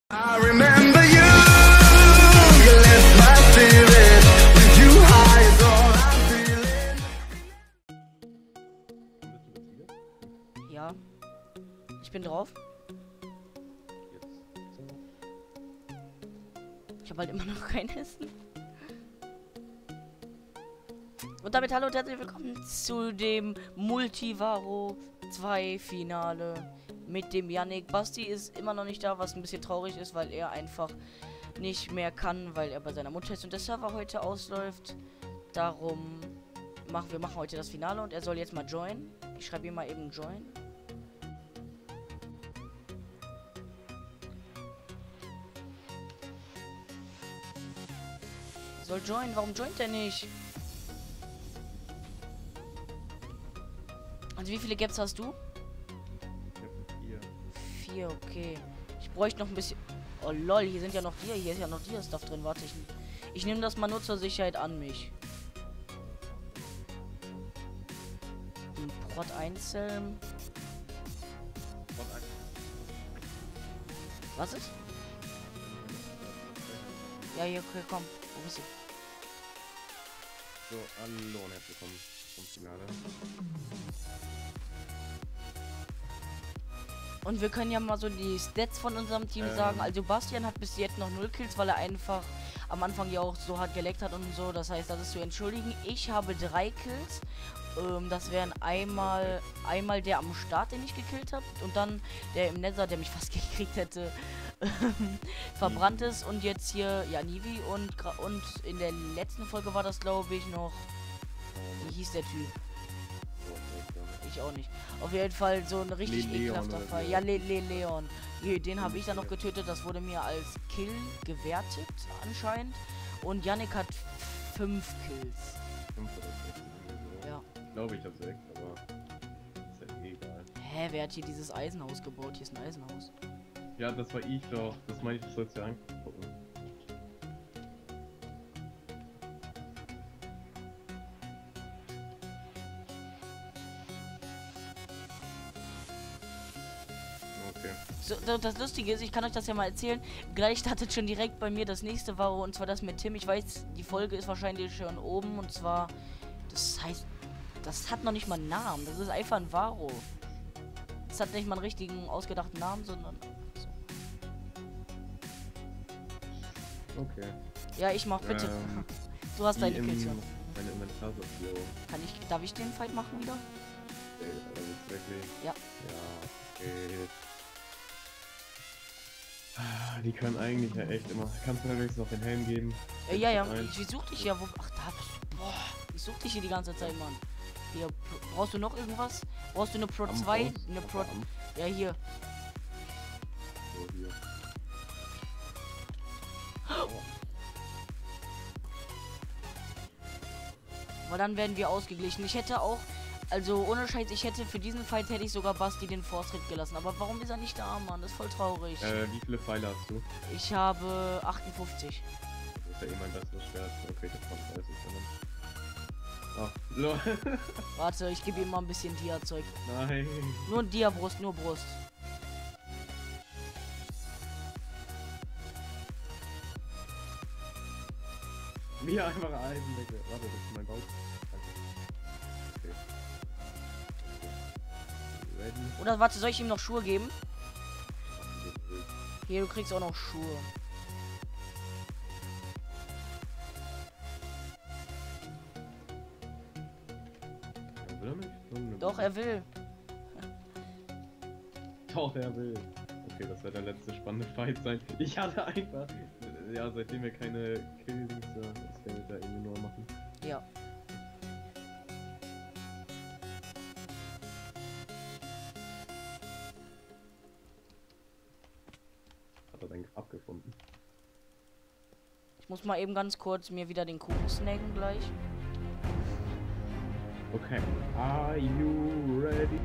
I remember you, you left my spirit, with you high is all I'm feeling. Ja, ich bin drauf. Ich habe halt immer noch kein Essen. Und damit hallo und herzlich willkommen zu dem Multivaro 2 Finale mit dem Yannick. Basti ist immer noch nicht da, was ein bisschen traurig ist, weil er einfach nicht mehr kann, weil er bei seiner Mutter ist und der Server heute ausläuft. Darum machen wir heute das Finale und er soll jetzt mal joinen. Ich schreibe ihm mal eben join. Soll joinen, warum joint er nicht? Also wie viele Gaps hast du? Vier, okay. Ich bräuchte noch ein bisschen... Oh lol, hier sind ja noch hier ist ja noch Stuff drin. Warte, ich nehme das mal nur zur Sicherheit an mich. Prot einzeln. Was ist? Ja, hier, okay, komm. Wo bist du? So, hallo und herzlich willkommen zum Finale. Und wir können ja mal so die Stats von unserem Team sagen. Also Bastian hat bis jetzt noch 0 Kills, weil er einfach am Anfang ja auch so hart geleckt hat und so. Das heißt, das ist zu entschuldigen. Ich habe 3 Kills. Das wären einmal der am Start, den ich gekillt habe. Und dann der im Nether, der mich fast gekriegt hätte, verbrannt ist. Und jetzt hier, ja, Nivi. Und in der letzten Folge war das, glaube ich, noch... Wie hieß der Typ? Ich auch nicht. Auf jeden Fall so ein richtig ekelhafter Fall. Ja, Leon. Den habe ich dann noch getötet. Das wurde mir als Kill gewertet, anscheinend. Und Yannick hat 5 Kills. 5 oder 6 so. Ja. Ich glaube, ich habe 6, aber ist ja eh egal. Hä, wer hat hier dieses Eisenhaus gebaut? Hier ist ein Eisenhaus. Ja, das war ich doch. Das meine ich, das sollst du dir angucken. So, das Lustige ist, ich kann euch das ja mal erzählen. Gleich startet schon direkt bei mir das nächste Varo, und zwar das mit Tim. Ich weiß, die Folge ist wahrscheinlich schon oben, und zwar, das heißt, das hat noch nicht mal einen Namen. Das ist einfach ein Varo. Das hat nicht mal einen richtigen ausgedachten Namen, sondern so. Okay. Ja, ich mach bitte. Du hast deine Kills schon. Meine Inventarsortierung. Darf ich den Fight machen wieder? Wirklich? Ja. Ja, okay. Die können eigentlich ja echt immer. Kannst du mir wenigstens noch den Helm geben? Ja. Ich such dich ja. Ach, da bist du. Boah. Ich such dich hier die ganze Zeit, Mann. Hier, brauchst du noch irgendwas? Brauchst du eine Pro 2? Eine Pro. Ja, hier. So, hier. Weil dann werden wir ausgeglichen. Ich hätte auch. Also ohne Scheiß, für diesen Fight hätte ich sogar Basti den Fortschritt gelassen. Aber warum ist er nicht da, Mann? Das ist voll traurig. Wie viele Pfeile hast du? Ich habe 58. Das ist ja eh mein bestes Schwert. Okay, das kommt 30 dann. Ach, lol. Warte, ich gebe ihm mal ein bisschen Dia-Zeug. Nein. Nur Dia-Brust, nur Brust. Mir einfach Eisen weg. Warte, das ist mein Bauch. Okay. Ready? Oder warte, soll ich ihm noch Schuhe geben? Hier, du kriegst auch noch Schuhe. Will er nicht? Doch, er will. Doch, er will. Okay, das wird der letzte spannende Fight sein. Ich hatte einfach... Ja, seitdem wir keine Killdings, das werden wir da irgendwie nur machen. Ja. Hat er dein Grab gefunden? Ich muss mal eben ganz kurz mir wieder den Kuchen snacken gleich. Okay. Are you ready?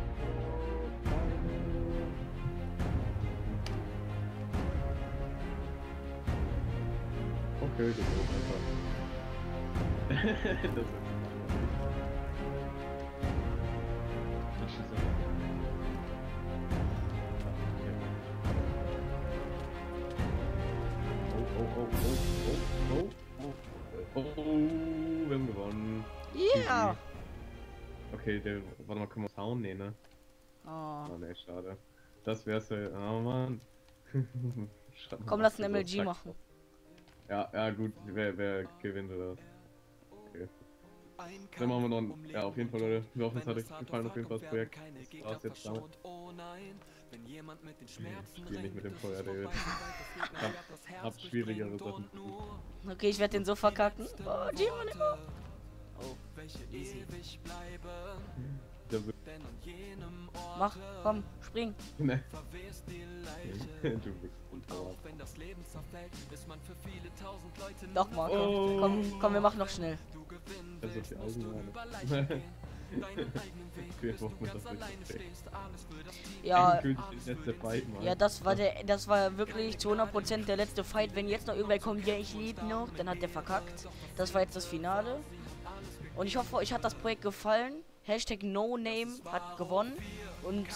Okay, das ist einfach. Das ist Yeah. Okay, warte mal, können wir Sound? Nee, ne? Oh. Oh, ne, schade. Das wär's ja. Oh, Mann. Komm, lass ein MLG machen. Ja, gut. Wer gewinnt oder? Okay. Dann machen wir noch ein. Ja, auf jeden Fall, Leute. Wir hoffen, es hat euch gefallen, auf jeden Fall das Projekt. Das war's jetzt damit. Ich spiele nicht mit dem Feuer, David. Ich hab schwierigere Sachen. Okay, ich werde den so verkacken. Oh, Geronimo. Mach, komm, spring. Ne. Du bist Doch mal, komm, komm, wir machen noch schnell. Also die Eisenbahn. Wir hoffen, das wird perfekt. Ja, Endgültig der letzte Fight, Mann. ja, das war wirklich zu 100% der letzte Fight. Wenn jetzt noch irgendwer kommt, ja, ich lebe noch, dann hat der verkackt. Das war jetzt das Finale. Und ich hoffe, euch hat das Projekt gefallen. Hashtag NoName hat gewonnen. Und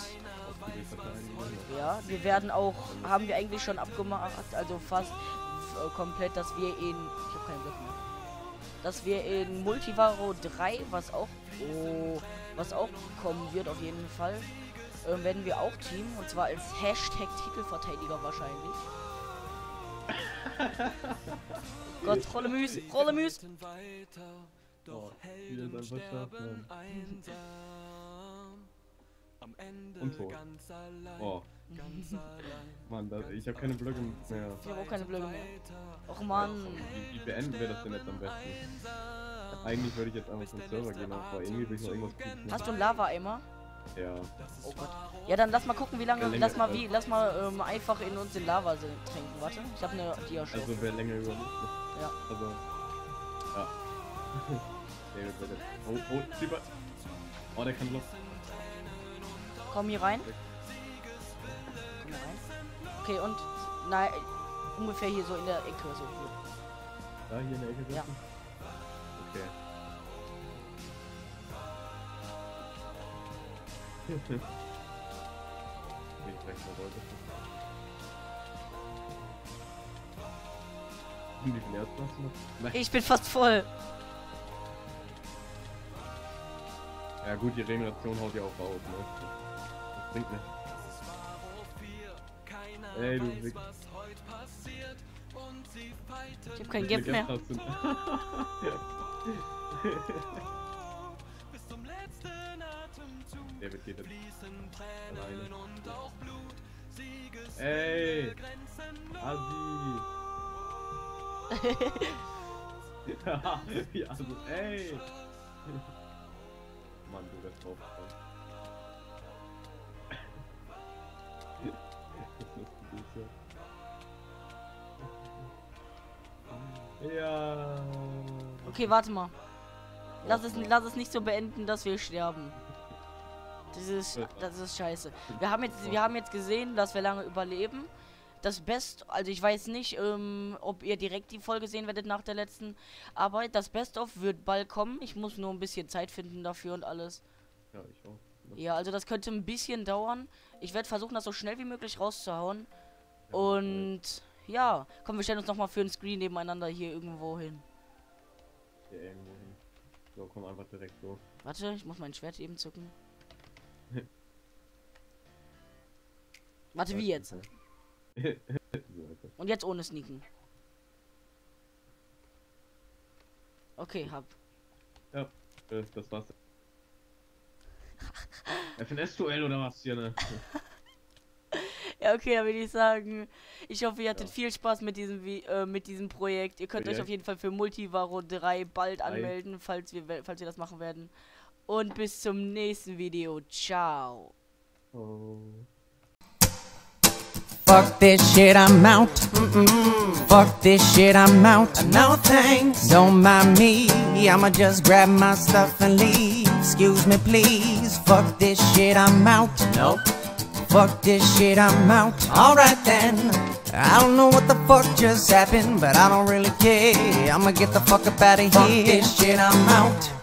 ja, wir werden auch, haben wir eigentlich schon abgemacht, also fast komplett, dass wir in, ich habe keinen Blick mehr, dass wir in Multivaro 3, was auch kommen wird auf jeden Fall, werden wir auch teamen, und zwar als Hashtag Titelverteidiger wahrscheinlich. Gott, Rollemüs, Rollemüs! Oh, hier ist einfach scharf, Mann. Und tot. Oh. Mann, ich habe keine Blöcke mehr. Ich habe auch keine Blöcke mehr. Och Mann. Wie beenden wir das denn jetzt am besten? Eigentlich würde ich jetzt einfach zum Server gehen, aber irgendwie will ich noch irgendwas tun. Hast du einen Lava-Eimer? Ja. Oh Gott. Ja, dann lass mal gucken, wie lange. Lass mal einfach in uns den Lava trinken. Warte, ich habe eine Dia-Show. Also wer länger überlebt. Ja. Also. Ja. Oh, Lieber. Oh, der kann bloß. Komm hier rein. Komm hier rein. Okay, und nein, ungefähr hier so in der Ecke so hier. Da hier in der Ecke sitzen? Ja. Okay. Nicht recht mal Leute. Wie viel Herz hast du noch? Nein. Ich bin fast voll. Ja gut, die Regeneration haut ja auch raus, ne? Das bringt nichts. Ey, du Wichs. Ich hab kein Gap mehr. Der wird jeder alleine. Ey! Assi! Ja, also, ey! Mann, du wirst drauf. Ja. Okay, warte mal. Lass es nicht so beenden, dass wir sterben. Das ist scheiße. Wir haben jetzt gesehen, dass wir lange überleben. Das also ich weiß nicht, ob ihr direkt die Folge sehen werdet nach der letzten Arbeit. Das Best-of wird bald kommen. Ich muss nur ein bisschen Zeit finden dafür und alles. Ja, ich auch. Ja, also das könnte ein bisschen dauern. Ich werde versuchen, das so schnell wie möglich rauszuhauen. Und ja, komm, wir stellen uns nochmal für ein Screen nebeneinander hier irgendwo hin. Hier irgendwo hin. So, komm einfach direkt so. Warte, ich muss mein Schwert eben zücken. Warte, wie jetzt? Und jetzt ohne Sneaken. Okay, hab. Ja, das war's. FNS-Duell oder was hier, ne? Ja, okay, dann würde ich sagen, ich hoffe, ihr hattet viel Spaß mit diesem Projekt. Ihr könnt euch auf jeden Fall für Multivaro 3 bald anmelden, falls wir das machen werden. Und bis zum nächsten Video. Ciao. Oh. Fuck this shit, I'm out. Fuck this shit, I'm out. No thanks. Don't mind me. I'ma just grab my stuff and leave. Excuse me, please. Fuck this shit, I'm out. Nope. Fuck this shit, I'm out. Alright then. I don't know what the fuck just happened, but I don't really care. I'ma get the fuck up out of here. Fuck this shit, I'm out.